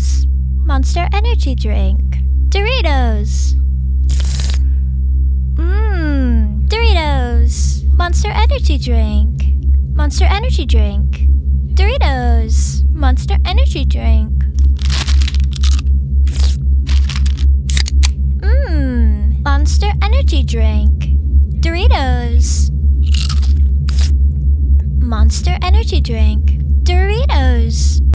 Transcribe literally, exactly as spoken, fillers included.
Doritos. Monster Energy Drink. Doritos. Mmm. Doritos. Monster Energy Drink. Monster Energy Drink. Doritos. Monster Energy Drink. Mmm. Monster Energy Drink. Doritos. Monster Energy Drink. Doritos.